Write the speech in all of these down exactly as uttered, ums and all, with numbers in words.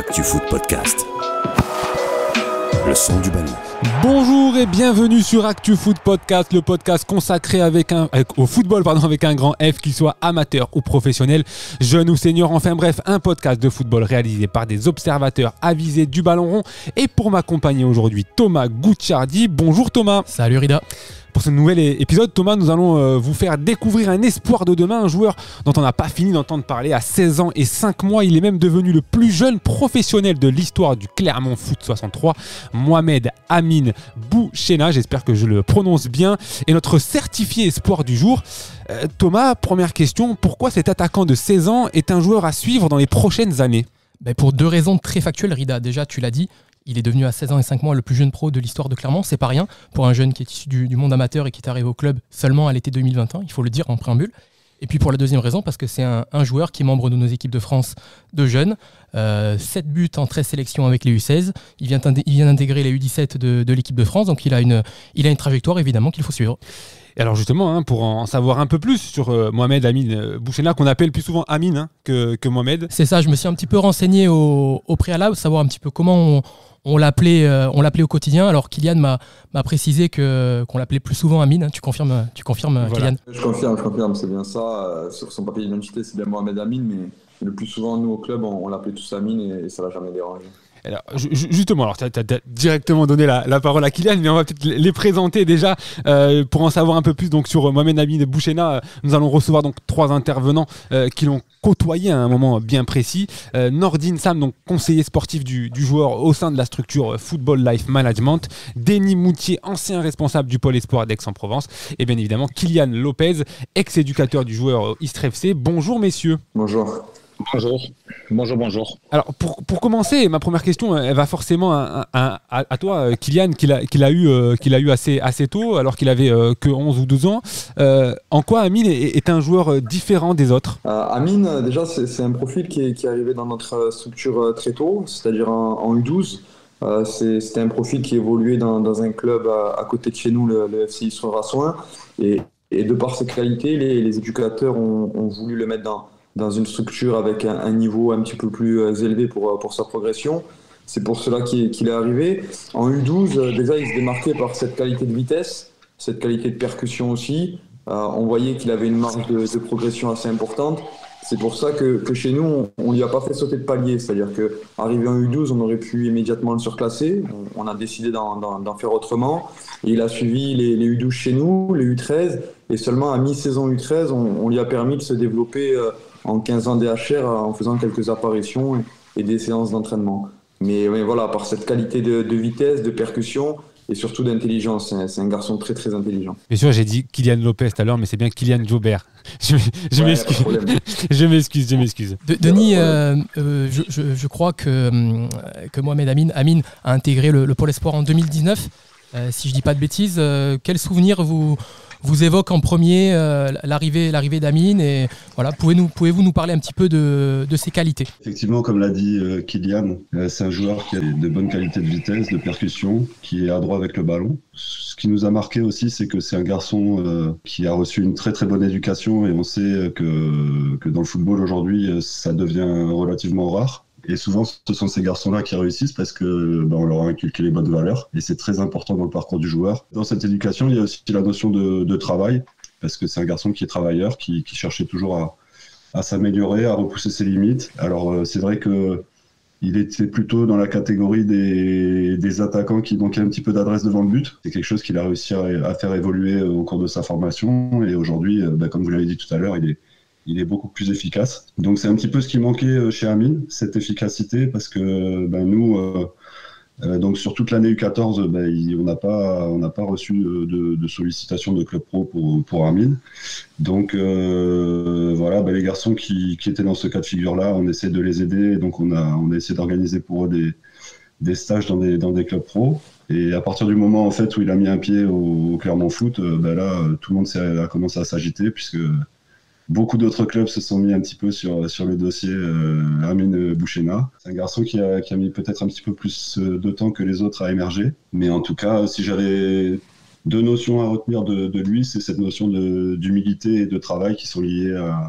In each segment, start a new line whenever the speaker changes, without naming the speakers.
ActuFoot Podcast. Le son du ballon.
Bonjour et bienvenue sur ActuFoot Podcast, le podcast consacré avec un, avec, au football pardon, avec un grand F, qu'il soit amateur ou professionnel, jeune ou senior, enfin bref, un podcast de football réalisé par des observateurs avisés du ballon rond. Et pour m'accompagner aujourd'hui, Thomas Gucciardi. Bonjour Thomas.
Salut Rida.
Pour ce nouvel épisode, Thomas, nous allons euh, vous faire découvrir un espoir de demain, un joueur dont on n'a pas fini d'entendre parler. À seize ans et cinq mois, il est même devenu le plus jeune professionnel de l'histoire du Clermont Foot soixante-trois, Mohamed Amin Bouchena, j'espère que je le prononce bien, est notre certifié espoir du jour. Euh, Thomas, première question, pourquoi cet attaquant de seize ans est un joueur à suivre dans les prochaines années ?
Ben pour deux raisons très factuelles, Rida. Déjà, tu l'as dit, il est devenu à seize ans et cinq mois le plus jeune pro de l'histoire de Clermont. C'est pas rien pour un jeune qui est issu du, du monde amateur et qui est arrivé au club seulement à l'été deux mille vingt et un, il faut le dire en préambule. Et puis pour la deuxième raison, parce que c'est un, un joueur qui est membre de nos équipes de France de jeunes. Euh, sept buts en treize sélections avec les U seize. Il vient, il vient d'intégrer les U dix-sept de, de l'équipe de France. Donc il a une, il a une trajectoire évidemment qu'il faut suivre.
Et alors justement, hein, pour en savoir un peu plus sur euh, Mohamed Amin euh, Bouchena, qu'on appelle plus souvent Amin hein, que, que Mohamed.
C'est ça, je me suis un petit peu renseigné au, au préalable, savoir un petit peu comment on, on l'appelait euh, on l'appelait au quotidien. Alors Kylian m'a, m'a précisé que, qu'on l'appelait plus souvent Amin. Hein. Tu confirmes, tu confirmes
Voilà.
Kylian ?
Je confirme, je confirme, c'est bien ça. Euh, sur son papier d'identité, c'est bien Mohamed Amin, mais le plus souvent, nous au club, on, on l'appelait tous Amin et, et ça l'a jamais dérangé.
Alors, justement, alors tu as directement donné la, la parole à Kylian, mais on va peut-être les présenter déjà euh, pour en savoir un peu plus. Donc sur Mohamed Amin Bouchena, nous allons recevoir donc trois intervenants euh, qui l'ont côtoyé à un moment bien précis. Euh, Nordine Sam, donc conseiller sportif du, du joueur au sein de la structure Football Life Management. Denis Moutier, ancien responsable du pôle espoir d'Aix-en-Provence. Et bien évidemment Kylian Lopez, ex-éducateur du joueur Istres F C. Bonjour messieurs.
Bonjour.
Bonjour, bonjour, bonjour.
Alors pour, pour commencer, ma première question, elle va forcément à, à, à, à toi, Kylian, qu'il a, qu'il a eu, euh, qu'il a eu assez, assez tôt, alors qu'il avait euh, que onze ou douze ans. Euh, en quoi Amin est, est un joueur différent des autres ?
euh, Amin, déjà, c'est, c'est un profil qui est, qui est arrivé dans notre structure très tôt, c'est-à-dire en, en U douze. Euh, c'est, c'était un profil qui évoluait dans, dans un club à, à côté de chez nous, le, le F C Istres Rassoin. Et, et de par ses qualités, les, les éducateurs ont, ont voulu le mettre dans dans une structure avec un, un niveau un petit peu plus élevé pour, pour sa progression. C'est pour cela qu'il, qu'il est arrivé. En U douze, déjà, il se démarquait par cette qualité de vitesse, cette qualité de percussion aussi. Euh, on voyait qu'il avait une marge de, de progression assez importante. C'est pour ça que, que chez nous, on ne lui a pas fait sauter de palier. C'est-à-dire qu'arrivé en U douze, on aurait pu immédiatement le surclasser. On, on a décidé d'en, d'en, d'en faire autrement. Et il a suivi les, les U douze chez nous, les U treize. Et seulement à mi-saison U treize, on, on lui a permis de se développer euh, en quinze ans D H R en faisant quelques apparitions et, et des séances d'entraînement. Mais, mais voilà, par cette qualité de, de vitesse, de percussion et surtout d'intelligence. C'est un, c'est un garçon très très intelligent.
Bien sûr, j'ai dit Kylian Lopez tout à l'heure, mais c'est bien Kylian Jobert. Je, je
ouais,
m'excuse. je m'excuse, je m'excuse.
De, Denis, euh, euh, je, je, je crois que, que Mohamed Amin, Amin a intégré le, le pôle espoir en deux mille dix-neuf. Euh, si je dis pas de bêtises, euh, quel souvenir vous vous évoque en premier euh, l'arrivée, l'arrivée d'Amin et voilà, pouvez-nous, pouvez-vous nous parler un petit peu de, de ses qualités ?
Effectivement, comme l'a dit euh, Kylian, euh, c'est un joueur qui a de bonnes qualités de vitesse, de percussion, qui est adroit avec le ballon. Ce qui nous a marqué aussi, c'est que c'est un garçon euh, qui a reçu une très très bonne éducation et on sait que, que dans le football aujourd'hui, ça devient relativement rare. Et souvent, ce sont ces garçons-là qui réussissent parce que ben, on leur a inculqué les bonnes valeurs. Et c'est très important dans le parcours du joueur. Dans cette éducation, il y a aussi la notion de, de travail, parce que c'est un garçon qui est travailleur, qui, qui cherchait toujours à, à s'améliorer, à repousser ses limites. Alors, euh, c'est vrai que il était plutôt dans la catégorie des, des attaquants qui manquaient un petit peu d'adresse devant le but. C'est quelque chose qu'il a réussi à, à faire évoluer au cours de sa formation. Et aujourd'hui, ben, comme vous l'avez dit tout à l'heure, il est il est beaucoup plus efficace. Donc c'est un petit peu ce qui manquait chez Amin, cette efficacité, parce que ben, nous, euh, euh, donc sur toute l'année U quatorze, ben, il, on n'a pas, on n'a pas reçu de, de sollicitation de club pro pour, pour Amin. Donc euh, voilà, ben, les garçons qui, qui étaient dans ce cas de figure-là, on essaie de les aider. Donc on a, on a essayé d'organiser pour eux des, des stages dans des, dans des clubs pro. Et à partir du moment en fait, où il a mis un pied au, au Clermont Foot, ben, là, tout le monde a commencé à s'agiter, puisque beaucoup d'autres clubs se sont mis un petit peu sur, sur le dossier euh, Amin Bouchena. C'est un garçon qui a, qui a mis peut-être un petit peu plus de temps que les autres à émerger. Mais en tout cas, si j'avais deux notions à retenir de, de lui, c'est cette notion de, d'humilité et de travail qui sont liées à,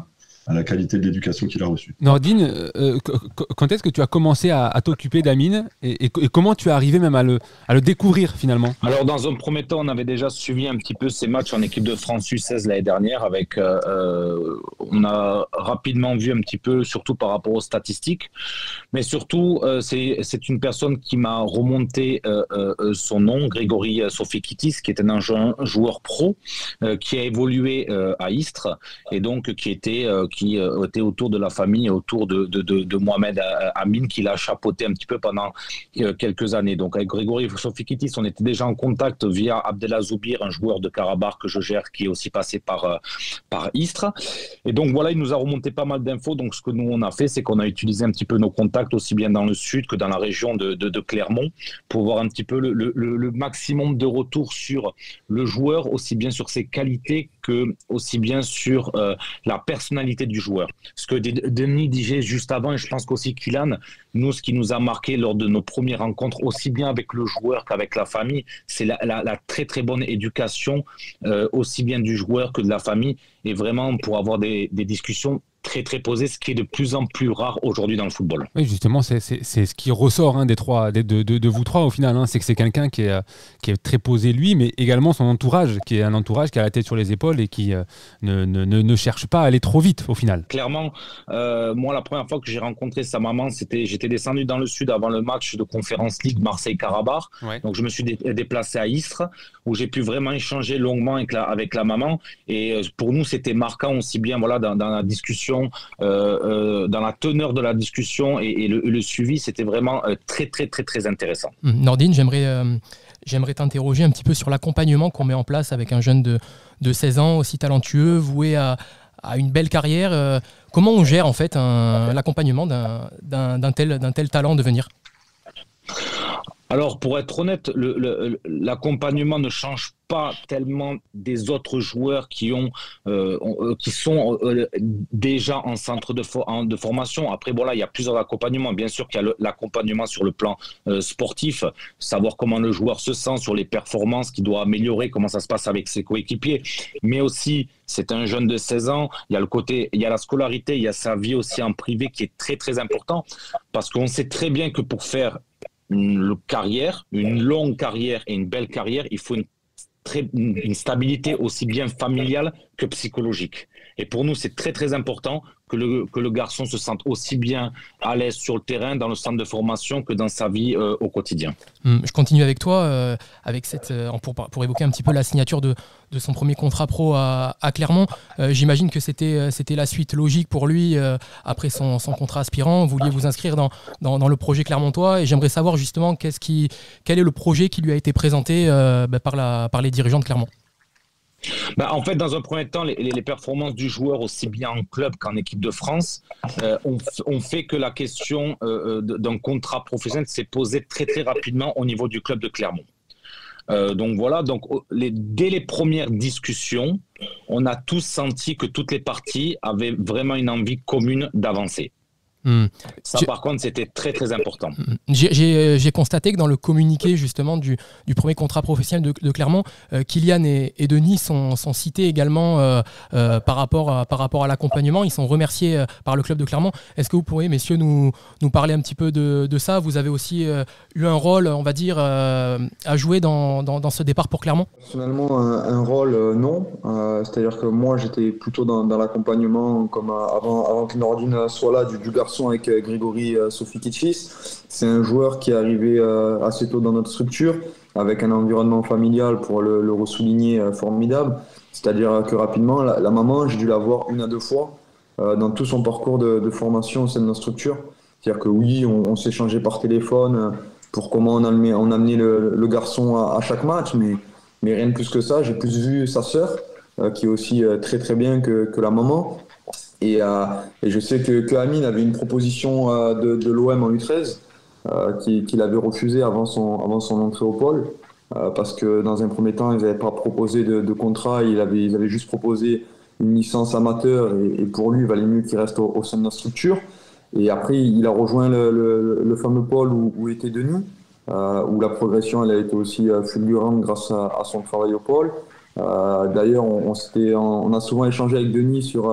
à la qualité de l'éducation qu'il a reçue.
Nordine, euh, quand est-ce que tu as commencé à, à t'occuper d'Amine et, et, et comment tu es arrivé même à le, à le découvrir finalement?
Alors dans un premier temps, on avait déjà suivi un petit peu ses matchs en équipe de France U seize l'année dernière. Avec, euh, on a rapidement vu un petit peu, surtout par rapport aux statistiques, mais surtout euh, c'est, c'est une personne qui m'a remonté euh, euh, son nom, Grégory Sofikitis, qui est un, un joueur pro euh, qui a évolué euh, à Istres et donc qui était euh, qui euh, était autour de la famille, autour de, de, de, de Mohamed Amine, qui l'a chapeauté un petit peu pendant euh, quelques années. Donc avec Grégory Sofikitis, on était déjà en contact via Abdellah Zoubir, un joueur de Karabakh que je gère, qui est aussi passé par, euh, par Istres. Et donc voilà, il nous a remonté pas mal d'infos. Donc ce que nous on a fait, c'est qu'on a utilisé un petit peu nos contacts, aussi bien dans le sud que dans la région de, de, de Clermont, pour voir un petit peu le, le, le maximum de retours sur le joueur, aussi bien sur ses qualités que aussi bien sur euh, la personnalité du joueur. Ce que Denis disait juste avant, et je pense qu'aussi Kylian, nous, ce qui nous a marqué lors de nos premières rencontres, aussi bien avec le joueur qu'avec la famille, c'est la, la, la très très bonne éducation, euh, aussi bien du joueur que de la famille, et vraiment pour avoir des, des discussions très très posées, ce qui est de plus en plus rare aujourd'hui dans le football.
Oui, justement, c'est, c'est, c'est ce qui ressort hein, des trois, des, de, de, de vous trois au final, hein, c'est que c'est quelqu'un qui est, qui est très posé lui, mais également son entourage, qui est un entourage qui a la tête sur les épaules et qui euh, ne, ne, ne cherche pas à aller trop vite au final.
Clairement, euh, moi la première fois que j'ai rencontré sa maman, c'était, j'étais descendu dans le sud avant le match de Conference League Marseille-Karabakh, ouais. Donc je me suis dé- déplacé à Istres, où j'ai pu vraiment échanger longuement avec la, avec la maman, et pour nous c'était marquant aussi bien voilà, dans, dans la discussion, Euh, euh, dans la teneur de la discussion et, et, le, et le suivi, c'était vraiment euh, très très très très intéressant.
Nordine, j'aimerais, euh, j'aimerais t'interroger un petit peu sur l'accompagnement qu'on met en place avec un jeune de, de seize ans, aussi talentueux, voué à, à une belle carrière. Euh, comment on gère en fait un, l'accompagnement d'un, d'un, d'un, tel, d'un tel talent de venir ?
Alors, pour être honnête, le, le, l'accompagnement ne change pas tellement des autres joueurs qui, ont, euh, qui sont euh, déjà en centre de, for- en, de formation. Après, bon, là, il y a plusieurs accompagnements. Bien sûr qu'il y a le, l'accompagnement sur le plan euh, sportif, savoir comment le joueur se sent sur les performances qu'il doit améliorer, comment ça se passe avec ses coéquipiers. Mais aussi, c'est un jeune de seize ans, il y a le côté, il y a la scolarité, il y a sa vie aussi en privé qui est très, très important. Parce qu'on sait très bien que pour faire une carrière, une longue carrière et une belle carrière, il faut une, très, une stabilité aussi bien familiale que psychologique. Et pour nous, c'est très très important que le, que le garçon se sente aussi bien à l'aise sur le terrain, dans le centre de formation, que dans sa vie euh, au quotidien.
Je continue avec toi, euh, avec cette, euh, pour, pour évoquer un petit peu la signature de, de son premier contrat pro à, à Clermont. Euh, j'imagine que c'était, c'était la suite logique pour lui euh, après son, son contrat aspirant. Vous vouliez vous inscrire dans, dans, dans le projet clermontois, et j'aimerais savoir justement qu'est-ce qui, quel est le projet qui lui a été présenté euh, bah, par, la, par les dirigeants de Clermont.
Bah, en fait, dans un premier temps, les, les performances du joueur, aussi bien en club qu'en équipe de France, euh, ont, ont fait que la question euh, d'un contrat professionnel s'est posée très très rapidement au niveau du club de Clermont. Euh, donc voilà, donc les, dès les premières discussions, on a tous senti que toutes les parties avaient vraiment une envie commune d'avancer. Mmh. Ça, j'ai... par contre, c'était très, très important.
J'ai, j'ai, j'ai constaté que dans le communiqué, justement, du, du premier contrat professionnel de, de Clermont, euh, Kylian et, et Denis sont, sont cités également euh, euh, par, rapport à, par rapport à l'accompagnement. Ils sont remerciés euh, par le club de Clermont. Est-ce que vous pourriez, messieurs, nous, nous parler un petit peu de, de ça ? Vous avez aussi euh, eu un rôle, on va dire, euh, à jouer dans, dans, dans ce départ pour Clermont ?
Personnellement, un, un rôle, euh, non. Euh, c'est-à-dire que moi, j'étais plutôt dans, dans l'accompagnement, comme euh, avant, avant que Nordine soit là, du, du garçon avec Grégory Sofikitis. C'est un joueur qui est arrivé assez tôt dans notre structure, avec un environnement familial, pour le, le ressouligner, formidable. C'est-à-dire que rapidement, la, la maman, j'ai dû la voir une à deux fois euh, dans tout son parcours de, de formation au sein de notre structure. C'est-à-dire que oui, on, on s'échangeait par téléphone pour comment on amenait, on amenait le, le garçon à, à chaque match, mais, mais rien de plus que ça. J'ai plus vu sa sœur, euh, qui est aussi euh, très très bien que, que la maman. Et, euh, et je sais que, que Amine avait une proposition euh, de, de l'O M en U treize euh, qu'il, qu'il avait refusée avant son, avant son entrée au pôle euh, parce que dans un premier temps, ils n'avaient pas proposé de, de contrat, ils avaient, ils avaient juste proposé une licence amateur et, et pour lui, il valait mieux qu'il reste au, au sein de notre structure. Et après, il a rejoint le, le, le fameux pôle où, où était Denis, euh, où la progression elle a été aussi fulgurante grâce à, à son travail au pôle. Euh, d'ailleurs, on, on, s'était, on, on a souvent échangé avec Denis sur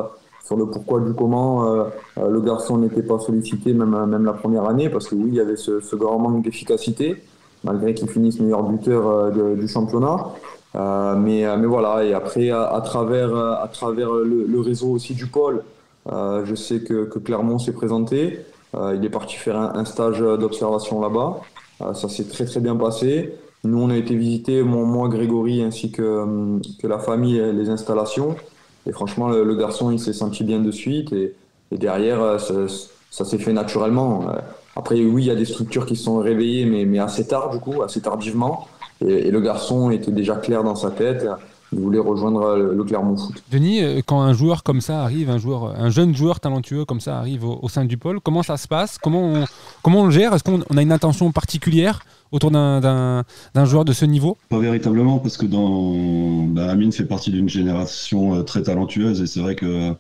sur le pourquoi du comment euh, euh, le garçon n'était pas sollicité même, même la première année, parce que oui, il y avait ce, ce grand manque d'efficacité, malgré qu'il finisse meilleur buteur euh, de, du championnat. Euh, mais, mais voilà, et après, à, à travers, à travers le, le réseau aussi du pôle, euh, je sais que, que Clermont s'est présenté. Euh, il est parti faire un, un stage d'observation là-bas. Euh, ça s'est très très bien passé. Nous, on a été visiter, moi, moi Grégory, ainsi que, que la famille, les installations. Et franchement, le, le garçon, il s'est senti bien de suite. Et, et derrière, ça, ça s'est fait naturellement. Après, oui, il y a des structures qui se sont réveillées, mais, mais assez tard, du coup, assez tardivement. Et, et le garçon était déjà clair dans sa tête. Il voulait rejoindre le, le Clermont Foot.
Denis, quand un joueur comme ça arrive, un, joueur, un jeune joueur talentueux comme ça arrive au, au sein du pôle, comment ça se passe ? Comment on, comment on le gère ? Est-ce qu'on on a une attention particulière autour d'un, d'un, d'un joueur de ce niveau ?
Pas véritablement, parce que dans, bah, Amine fait partie d'une génération euh, très talentueuse, et c'est vrai que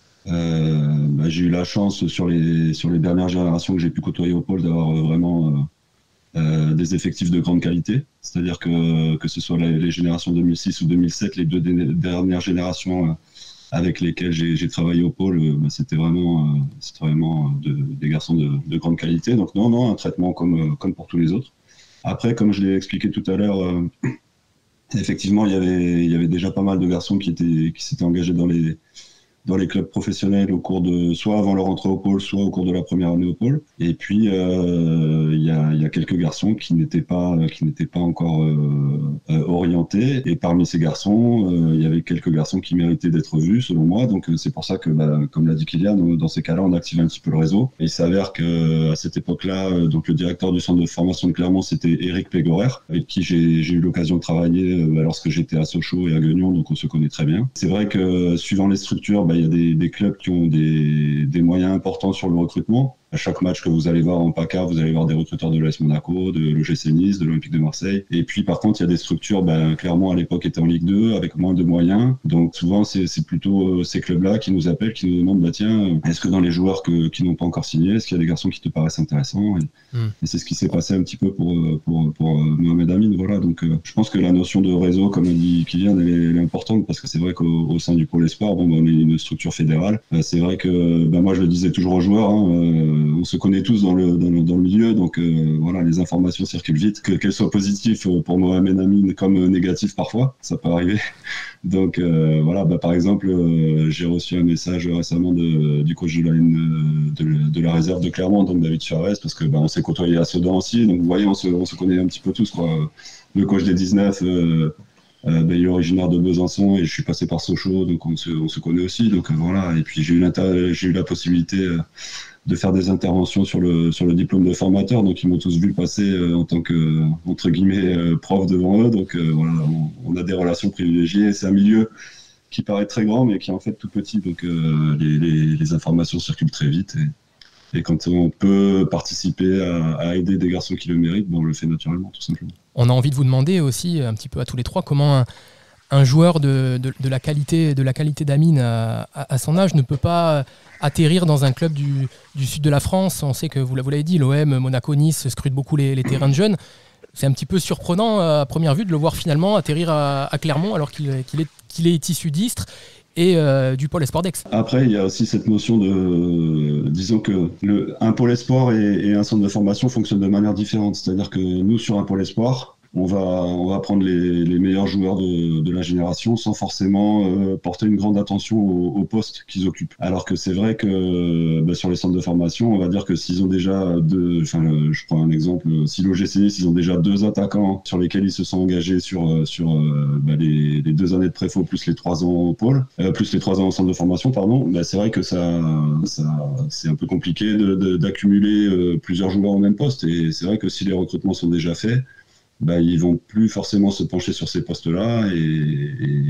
euh, bah, j'ai eu la chance sur les, sur les dernières générations que j'ai pu côtoyer au pôle d'avoir euh, vraiment euh, euh, des effectifs de grande qualité. C'est-à-dire que, que ce soit les, les générations deux mille six ou deux mille sept, les deux dé- dernières générations euh, avec lesquelles j'ai, j'ai travaillé au pôle, euh, bah, c'était vraiment, euh, c'était vraiment de, des garçons de, de grande qualité. Donc non, non, un traitement comme, euh, comme pour tous les autres. Après, comme je l'ai expliqué tout à l'heure, euh, effectivement, il y avait, il y avait déjà pas mal de garçons qui, étaient, qui s'étaient engagés dans les, dans les clubs professionnels au cours de, soit avant leur entrée au pôle, soit au cours de la première année au pôle. Et puis, euh, il y a, il y a quelques garçons qui n'étaient pas, qui n'étaient pas encore euh, euh, orientés. Et parmi ces garçons, euh, il y avait quelques garçons qui méritaient d'être vus, selon moi. Donc, c'est pour ça que, bah, comme l'a dit Kylian, dans ces cas-là, on active un petit peu le réseau. Et il s'avère qu'à cette époque-là, donc le directeur du centre de formation de Clermont, c'était Éric Pégorer, avec qui j'ai, j'ai eu l'occasion de travailler euh, lorsque j'étais à Sochaux et à Guignon, donc on se connaît très bien. C'est vrai que, suivant les structures, bah, il y a des, des clubs qui ont des, des moyens importants sur le recrutement. À chaque match que vous allez voir en PACA, vous allez voir des recruteurs de l'A S Monaco, de l'O G C Nice, de l'Olympique de Marseille. Et puis par contre, il y a des structures, ben, clairement à l'époque étaient en Ligue deux, avec moins de moyens. Donc souvent, c'est, c'est plutôt euh, ces clubs-là qui nous appellent, qui nous demandent, bah, tiens, est-ce que dans les joueurs que, qui n'ont pas encore signé, est-ce qu'il y a des garçons qui te paraissent intéressants ? Et, mm. et c'est ce qui s'est passé un petit peu pour, pour, pour, pour Mohamed Amine. Voilà. Donc euh, je pense que la notion de réseau, comme a dit Kylian, elle est, elle est importante, parce que c'est vrai qu'au au sein du Pôle Espoir, bon, ben, on est une structure fédérale. Euh, c'est vrai que ben, moi, je le disais toujours aux joueurs, hein, euh, on se connaît tous dans le, dans le, dans le milieu, donc euh, voilà, les informations circulent vite, que, qu'elles soient positives pour Mohamed Amine comme négatives parfois, ça peut arriver. Donc euh, voilà, bah, par exemple, euh, j'ai reçu un message récemment de, du coach de la, de, de la réserve de Clermont, donc David Suarez, parce que bah, on s'est côtoyé à Sedan aussi, donc vous voyez, on se, on se connaît un petit peu tous, quoi. Le coach des dix-neuf, euh, euh, bah, il est originaire de Besançon et je suis passé par Sochaux, donc on se, on se connaît aussi, donc euh, voilà. Et puis j'ai eu, j'ai eu la possibilité euh, de faire des interventions sur le, sur le diplôme de formateur. Donc, ils m'ont tous vu passer euh, en tant que, entre guillemets, euh, prof devant eux. Donc, euh, voilà, on, on a des relations privilégiées. C'est un milieu qui paraît très grand, mais qui est en fait tout petit. Donc, euh, les, les, les informations circulent très vite. Et, et quand on peut participer à, à aider des garçons qui le méritent, bon, on le fait naturellement, tout simplement.
On a envie de vous demander aussi, un petit peu à tous les trois, comment un, un joueur de, de, de la qualité, de la qualité d'Amine à, à, à son âge ne peut pas atterrir dans un club du, du sud de la France. On sait que, vous l'avez dit, l'O M, Monaco, Nice scrutent beaucoup les, les terrains de jeunes. C'est un petit peu surprenant à première vue de le voir finalement atterrir à, à Clermont alors qu'il, qu'il, est, qu'il est issu d'Istres et euh, du pôle Esport d'Aix.
Après, il y a aussi cette notion de... Disons que le, un pôle Esport et, et un centre de formation fonctionnent de manière différente. C'est-à-dire que nous, sur un pôle Esport, on va, on va prendre les, les meilleurs joueurs de, de la génération sans forcément euh, porter une grande attention au, au poste qu'ils occupent. Alors que c'est vrai que bah, sur les centres de formation, on va dire que s'ils ont déjà deux, enfin, je prends un exemple, si l'O G C Nice, ils ont déjà deux attaquants sur lesquels ils se sont engagés sur, sur bah, les, les deux années de préfo plus les trois ans au pôle, euh, plus les trois ans au centre de formation, pardon, bah, c'est vrai que ça, ça, c'est un peu compliqué de, de, d'accumuler euh, plusieurs joueurs au même poste. Et c'est vrai que si les recrutements sont déjà faits, bah, ils vont plus forcément se pencher sur ces postes-là, et, et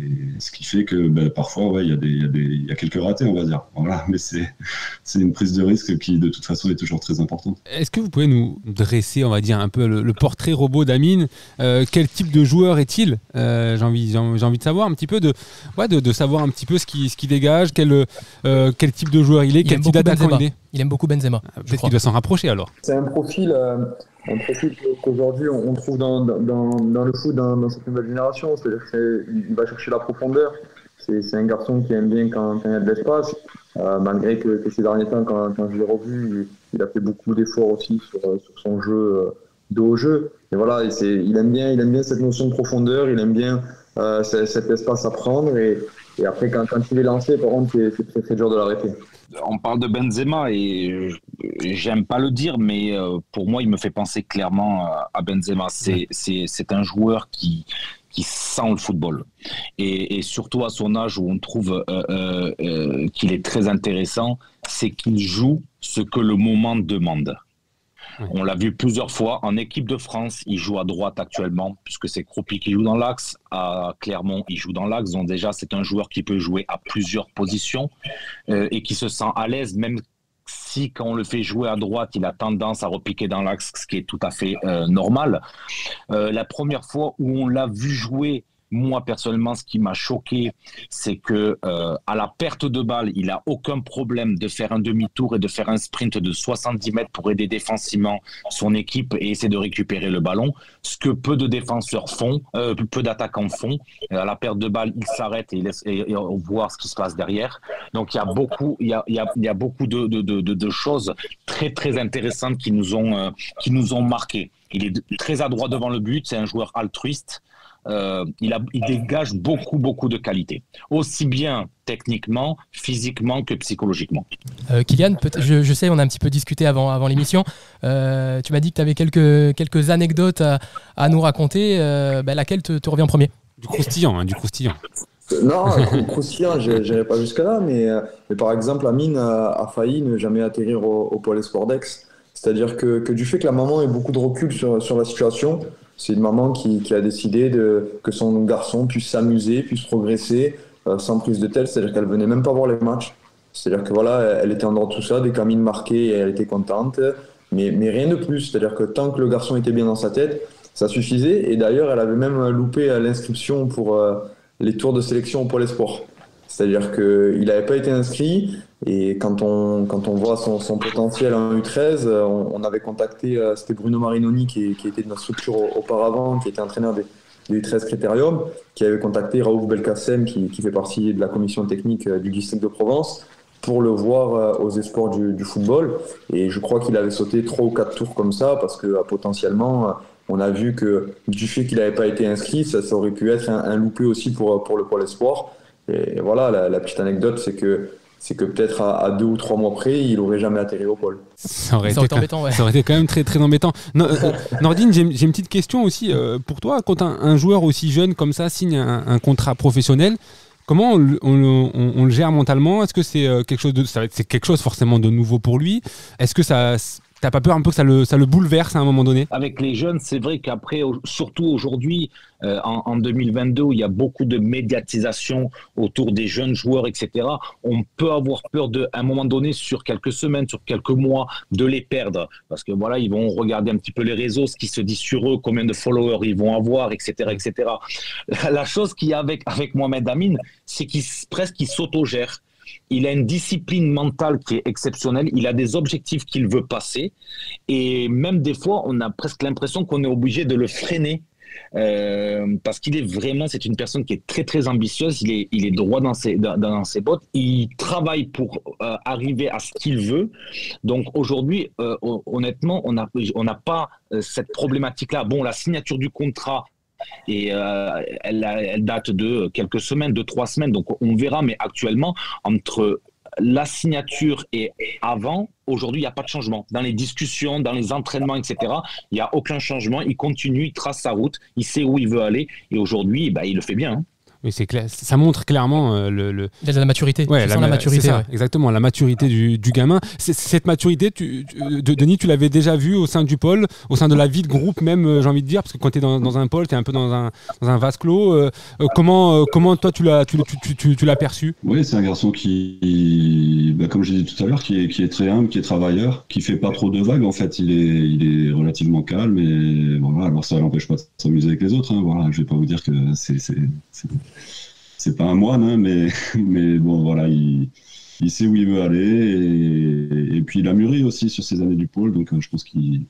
ce qui fait que bah, parfois, ouais, il y a des, il y a des, il y a quelques ratés, on va dire. Voilà, mais c'est, c'est une prise de risque qui, de toute façon, est toujours très importante.
Est-ce que vous pouvez nous dresser, on va dire, un peu le, le portrait robot d'Amine ? euh, Quel type de joueur est-il ? euh, j'ai, envie, j'ai, j'ai envie de savoir un petit peu, de, ouais, de, de savoir un petit peu ce qui, ce qui dégage, quel, euh, quel type de joueur il est, il quel type d'attaquant
Benzema.
il est.
Il aime beaucoup Benzema.
Peut-être qu'il doit s'en rapprocher alors.
C'est un profil, euh, un profil qu'aujourd'hui on trouve dans, dans, dans le foot dans, dans cette nouvelle génération. C'est-à-dire qu'il va chercher la profondeur, c'est, c'est un garçon qui aime bien quand, quand il y a de l'espace, euh, malgré que, que ces derniers temps, quand, quand je l'ai revu, il, il a fait beaucoup d'efforts aussi sur, sur son jeu euh, de haut jeu. Et voilà, et c'est, il, aime bien, il aime bien cette notion de profondeur, il aime bien euh, cet, cet espace à prendre. Et, et après, quand, quand il est lancé, par contre, c'est, c'est très, très dur de l'arrêter.
On parle de Benzema et j'aime pas le dire, mais pour moi, il me fait penser clairement à Benzema. C'est, c'est, c'est un joueur qui, qui sent le football. Et, et surtout à son âge où on trouve euh, euh, qu'il est très intéressant, c'est qu'il joue ce que le moment demande. On l'a vu plusieurs fois en équipe de France, il joue à droite actuellement puisque c'est Kroupi qui joue dans l'axe, à Clermont il joue dans l'axe, donc déjà c'est un joueur qui peut jouer à plusieurs positions euh, et qui se sent à l'aise, même si quand on le fait jouer à droite il a tendance à repiquer dans l'axe, ce qui est tout à fait euh, normal. Euh, la première fois où on l'a vu jouer, moi personnellement ce qui m'a choqué, c'est que euh, à la perte de balle il a aucun problème de faire un demi-tour et de faire un sprint de soixante-dix mètres pour aider défensivement son équipe et essayer de récupérer le ballon, ce que peu de défenseurs font, euh, peu d'attaquants font. À la perte de balle il s'arrête et, il laisse, et, et on voit ce qui se passe derrière. Donc il y a beaucoup, il y a, il y a, il y a beaucoup de, de, de, de choses très très intéressantes qui nous ont, euh, qui nous ont marqué. Il est très adroit devant le but, c'est un joueur altruiste. Euh, il, a, il dégage beaucoup, beaucoup de qualités, aussi bien techniquement, physiquement que psychologiquement.
Euh, Kylian, je, je sais, on a un petit peu discuté avant, avant l'émission. Euh, tu m'as dit que tu avais quelques, quelques anecdotes à, à nous raconter. Euh, bah, laquelle te, te revient en premier ?
Du croustillant, hein, du croustillant.
Non, croustillant, je n'irai pas jusque-là, mais, mais par exemple, Amine a, a failli ne jamais atterrir au, au Pôle Espoir d'Aix. C'est-à-dire que, que du fait que la maman ait beaucoup de recul sur, sur la situation, c'est une maman qui, qui a décidé de, que son garçon puisse s'amuser, puisse progresser euh, sans prise de tête. C'est-à-dire qu'elle venait même pas voir les matchs. C'est-à-dire que voilà, elle était en dehors de tout ça, dès qu'Amine marquait, elle était contente, mais, mais rien de plus. C'est-à-dire que tant que le garçon était bien dans sa tête, ça suffisait. Et d'ailleurs, elle avait même loupé l'inscription pour euh, les tours de sélection au Pôle Espoir. C'est-à-dire qu'il n'avait pas été inscrit. Et quand on, quand on voit son, son potentiel en U treize, on, on avait contacté, euh, c'était Bruno Marinoni qui, qui était de notre structure auparavant, qui était entraîneur des, des U treize Critérium, qui avait contacté Raouf Belkacem, qui, qui fait partie de la commission technique euh, du district de Provence, pour le voir euh, aux espoirs du, du football. Et je crois qu'il avait sauté trois ou quatre tours comme ça, parce que euh, potentiellement, euh, on a vu que du fait qu'il n'avait pas été inscrit, ça, ça aurait pu être un, un loupé aussi pour, pour le Pôle Espoir. Et voilà, la, la petite anecdote, c'est que c'est que peut-être à, à deux ou trois mois près, il n'aurait jamais atterri au pôle.
Ça aurait,
ça aurait
été,
été embêtant, ouais.
Ça aurait été quand même très, très embêtant. No, euh, Nordine, j'ai, j'ai une petite question aussi euh, pour toi. Quand un, un joueur aussi jeune comme ça signe un, un contrat professionnel, comment on, on, on, on le gère mentalement ? Est-ce que c'est quelque chose de, ça va être, c'est quelque chose forcément de nouveau pour lui ? Est-ce que ça... T'as pas peur un peu que ça le, ça le bouleverse à un moment donné ?
Avec les jeunes, c'est vrai qu'après, surtout aujourd'hui, euh, en, en deux mille vingt-deux, où il y a beaucoup de médiatisation autour des jeunes joueurs, et cetera, on peut avoir peur de, à un moment donné, sur quelques semaines, sur quelques mois, de les perdre. Parce que voilà, ils vont regarder un petit peu les réseaux, ce qui se dit sur eux, combien de followers ils vont avoir, et cetera, et cetera. La chose qu'il y a avec, avec Mohamed Amine, c'est qu'il presque qu'il s'autogère. Il a une discipline mentale qui est exceptionnelle. Il a des objectifs qu'il veut passer. Et même des fois, on a presque l'impression qu'on est obligé de le freiner. Euh, parce qu'il est vraiment, c'est une personne qui est très très ambitieuse. Il est, il est droit dans ses, dans, dans ses bottes. Il travaille pour euh, arriver à ce qu'il veut. Donc aujourd'hui, euh, honnêtement, on n'a on n'a pas euh, cette problématique-là. Bon, la signature du contrat, et euh, elle, elle date de quelques semaines, de trois semaines, donc on verra, mais actuellement, entre la signature et avant, aujourd'hui, il n'y a pas de changement. Dans les discussions, dans les entraînements, et cetera, il n'y a aucun changement. Il continue, il trace sa route, il sait où il veut aller, et aujourd'hui, bah, il le fait bien. Hein.
Oui, c'est clair. Ça montre clairement euh, le, le...
Il y a la maturité.
Ouais, la,
la maturité.
C'est ça,
ouais.
Exactement, la maturité du, du gamin. C'est, cette maturité, tu, tu, de, Denis, tu l'avais déjà vue au sein du pôle, au sein de la vie de groupe même, euh, j'ai envie de dire, parce que quand tu es dans, dans un pôle, tu es un peu dans un, dans un vase clos. Euh, euh, comment, euh, comment toi, tu l'as, tu, tu, tu, tu l'as perçu ?
Oui, c'est un garçon qui, bah, comme j'ai dit tout à l'heure, qui est, qui est très humble, qui est travailleur, qui fait pas trop de vagues. En fait, il est, il est relativement calme. Et voilà, alors ça l'empêche pas de s'amuser avec les autres. Hein, voilà, je vais pas vous dire que c'est... c'est, c'est... C'est pas un moine, hein, mais, mais bon, voilà, il, il sait où il veut aller. Et, et puis, il a mûri aussi sur ces années du pôle. Donc, je pense qu'il,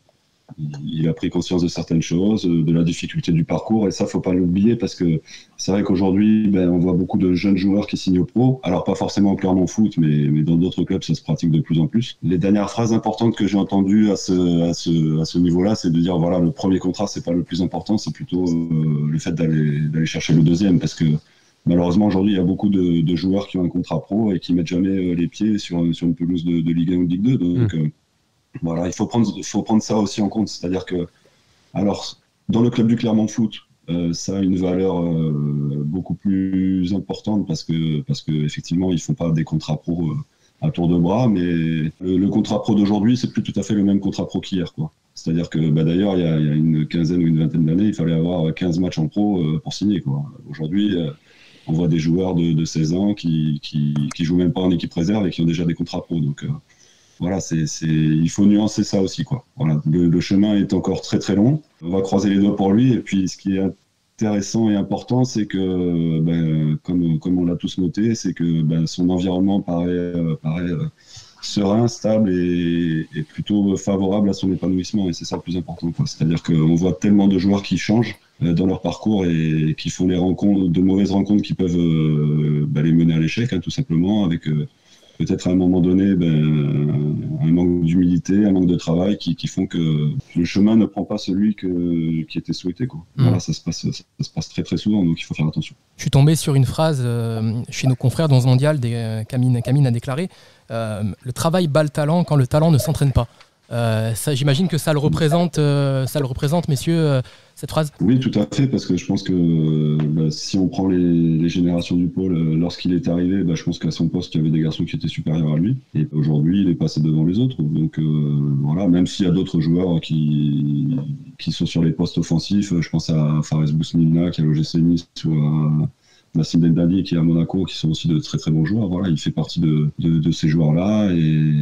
il a pris conscience de certaines choses, de la difficulté du parcours, et ça, faut pas l'oublier, parce que c'est vrai qu'aujourd'hui, ben, on voit beaucoup de jeunes joueurs qui signent au pro, alors pas forcément au Clermont Foot, mais, mais dans d'autres clubs, ça se pratique de plus en plus. Les dernières phrases importantes que j'ai entendues à ce, à ce, à ce niveau-là, c'est de dire, voilà, le premier contrat, c'est pas le plus important, c'est plutôt euh, le fait d'aller, d'aller chercher le deuxième, parce que malheureusement, aujourd'hui, il y a beaucoup de, de joueurs qui ont un contrat pro et qui mettent jamais les pieds sur, sur une pelouse de, de Ligue un ou de Ligue deux, donc... Mmh. Euh, Voilà, il faut prendre, il faut prendre ça aussi en compte. C'est-à-dire que, alors, dans le club du Clermont Foot, euh, ça a une valeur euh, beaucoup plus importante parce que, parce que effectivement, ils font pas des contrats pro euh, à tour de bras, mais le, le contrat pro d'aujourd'hui, c'est plus tout à fait le même contrat pro qu'hier, quoi. C'est-à-dire que, bah, d'ailleurs, il y, a, il y a une quinzaine ou une vingtaine d'années, il fallait avoir quinze matchs en pro euh, pour signer, quoi. Aujourd'hui, euh, on voit des joueurs de, de seize ans qui, qui, qui jouent même pas en équipe réserve et qui ont déjà des contrats pro, donc. Euh, Voilà, c'est, c'est, il faut nuancer ça aussi, quoi. Voilà, le, le chemin est encore très très long. On va croiser les doigts pour lui. Et puis, ce qui est intéressant et important, c'est que, ben, comme, comme on l'a tous noté, c'est que ben, son environnement paraît, euh, paraît euh, serein, stable et, et plutôt favorable à son épanouissement. Et c'est ça le plus important, quoi. C'est-à-dire qu'on voit tellement de joueurs qui changent euh, dans leur parcours et, et qui font les rencontres, de mauvaises rencontres qui peuvent euh, ben, les mener à l'échec, hein, tout simplement, avec... Euh, peut-être à un moment donné, ben, un manque d'humilité, un manque de travail qui, qui font que le chemin ne prend pas celui que, qui était souhaité, quoi. Mmh. Voilà, ça se, passe, ça, ça se passe très très souvent, donc il faut faire attention.
Je suis tombé sur une phrase euh, chez nos confrères dans ce mondial, des, euh, Camille, Camille a déclaré euh, « Le travail bat le talent quand le talent ne s'entraîne pas ». Euh, ça, j'imagine que ça le représente, euh, ça le représente, messieurs, euh, cette phrase.
Oui, tout à fait, parce que je pense que euh, bah, si on prend les, les générations du pôle, euh, lorsqu'il est arrivé, bah, je pense qu'à son poste, il y avait des garçons qui étaient supérieurs à lui. Et aujourd'hui, il est passé devant les autres. Donc euh, voilà, même s'il y a d'autres joueurs qui, qui sont sur les postes offensifs, je pense à Fares Bousnina qui est à l'O G C Nice ou à Nassim Dendali qui est à Monaco, qui sont aussi de très très bons joueurs. Voilà, il fait partie de, de, de ces joueurs-là et,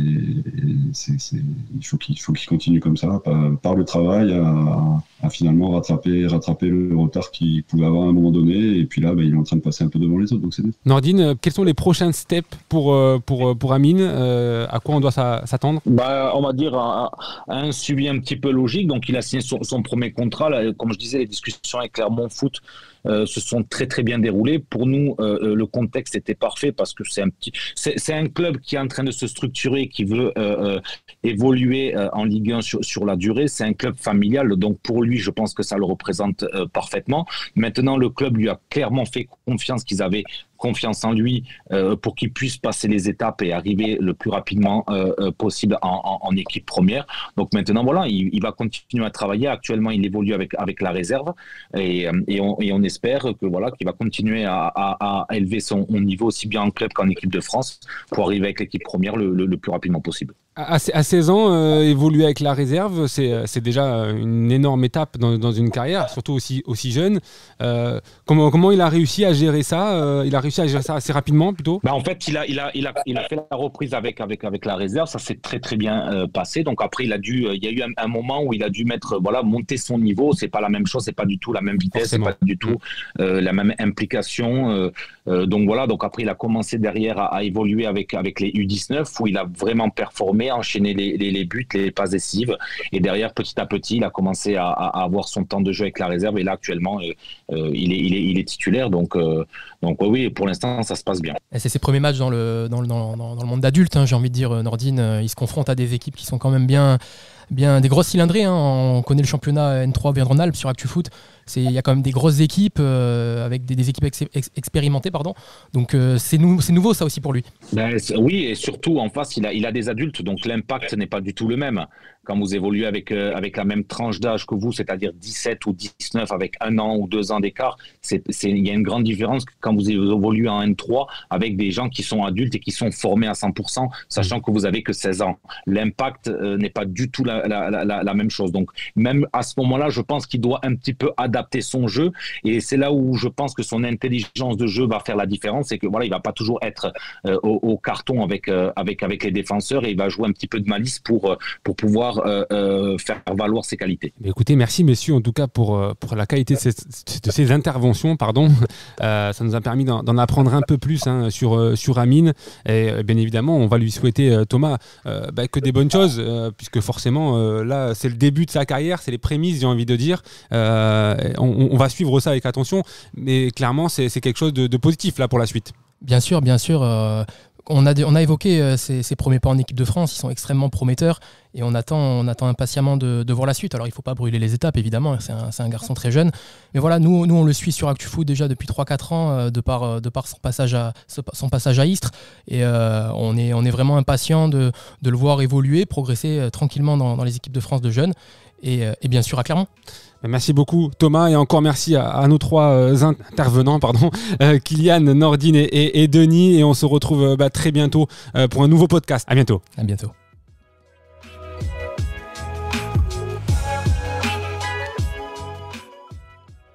et c'est, c'est, il faut qu'il faut qu'il continue comme ça, par, par le travail, à, à finalement rattraper, rattraper le retard qu'il pouvait avoir à un moment donné. Et puis là, bah, il est en train de passer un peu devant les autres, donc c'est bien.
Nordine, quels sont les prochains steps pour, pour, pour Amine euh, À quoi on doit s'attendre?
Bah, on va dire un, un suivi un petit peu logique. Donc, il a signé son, son premier contrat. Là, comme je disais, les discussions avec Clermont Foot Euh, se sont très très bien déroulés. Pour nous, euh, le contexte était parfait parce que c'est un petit, c'est, c'est un club qui est en train de se structurer, qui veut euh, euh, évoluer euh, en Ligue un sur, sur la durée. C'est un club familial, donc pour lui, je pense que ça le représente euh, parfaitement. Maintenant, le club lui a clairement fait confiance, qu'ils avaient confiance en lui euh, pour qu'il puisse passer les étapes et arriver le plus rapidement euh, possible en, en, en équipe première. Donc maintenant, voilà, il, il va continuer à travailler. Actuellement, il évolue avec, avec la réserve et, et, on, et on espère que voilà, qu'il va continuer à, à, à élever son niveau aussi bien en club qu'en équipe de France pour arriver avec l'équipe première le, le, le plus rapidement possible.
À, à seize ans, euh, évoluer avec la réserve, c'est, c'est déjà une énorme étape dans, dans une carrière, surtout aussi, aussi jeune. Euh, comment, comment il a réussi à gérer ça euh, Il a réussi à gérer ça assez rapidement, plutôt
bah En fait, il a, il, a, il, a, il a fait la reprise avec, avec, avec la réserve. Ça s'est très, très bien euh, passé. Donc après, il, a dû, euh, il y a eu un, un moment où il a dû mettre, voilà, monter son niveau. C'est pas la même chose, c'est pas du tout la même vitesse, Forcément. c'est pas du tout euh, la même implication. Euh, euh, donc voilà, donc après, il a commencé derrière à, à évoluer avec, avec les U dix-neuf où il a vraiment performé, enchaîné les, les, les buts, les passes décisives. Et derrière, petit à petit, il a commencé à, à avoir son temps de jeu avec la réserve. Et là, actuellement, euh, euh, il, est, il, est, il est titulaire. Donc, euh, donc oui, pour l'instant, ça se passe bien.
Et c'est ses premiers matchs dans le, dans le, dans, dans, dans le monde d'adulte, hein, j'ai envie de dire, Nordine. Il se confronte à des équipes qui sont quand même bien, bien des grosses cylindrées. Hein. On connaît le championnat N trois Auvergne-Rhône-Alpes sur ActuFoot. C'est, il y a quand même des grosses équipes euh, avec des, des équipes ex, ex, expérimentées, pardon. Donc euh, c'est, nou, c'est nouveau ça aussi pour lui.
Ben, oui, et surtout en face, il a, il a des adultes, donc l'impact n'est pas du tout le même. Quand vous évoluez avec, euh, avec la même tranche d'âge que vous, c'est-à-dire dix-sept ou dix-neuf avec un an ou deux ans d'écart, c'est, c'est, il y a une grande différence quand vous évoluez en N trois avec des gens qui sont adultes et qui sont formés à cent pour cent, sachant que vous avez que seize ans. L'impact euh, n'est pas du tout la, la, la, la même chose. Donc même à ce moment-là, je pense qu'il doit un petit peu adapter son jeu et c'est là où je pense que son intelligence de jeu va faire la différence. C'est que voilà, il va pas toujours être euh, au, au carton avec, euh, avec, avec les défenseurs et il va jouer un petit peu de malice pour, pour pouvoir pouvoir euh, euh, faire valoir ses qualités.
Mais écoutez, merci messieurs en tout cas pour, pour la qualité de ces, de ces interventions. Pardon. Euh, ça nous a permis d'en, d'en apprendre un peu plus hein, sur, sur Amine. Et bien évidemment, on va lui souhaiter, Thomas, euh, bah, que des bonnes choses, euh, puisque forcément, euh, là, c'est le début de sa carrière, c'est les prémices, j'ai envie de dire. Euh, on, on va suivre ça avec attention, mais clairement, c'est, c'est quelque chose de, de positif là pour la suite.
Bien sûr, bien sûr. Euh, on, a, on a évoqué euh, ses, ses premiers pas en équipe de France, ils sont extrêmement prometteurs et on attend, on attend impatiemment de, de voir la suite. Alors il ne faut pas brûler les étapes, évidemment, c'est un, c'est un garçon très jeune. Mais voilà, nous, nous on le suit sur ActuFoot déjà depuis trois quatre ans, euh, de, par, de par son passage à, son passage à Istres. Et euh, on, est, on est vraiment impatient de, de le voir évoluer, progresser euh, tranquillement dans, dans les équipes de France de jeunes et, euh, et bien sûr à Clermont.
Merci beaucoup Thomas et encore merci à, à nos trois euh, intervenants, pardon, euh, Kylian, Nordine et, et, et Denis, et on se retrouve euh, bah, très bientôt euh, pour un nouveau podcast. À bientôt.
À bientôt.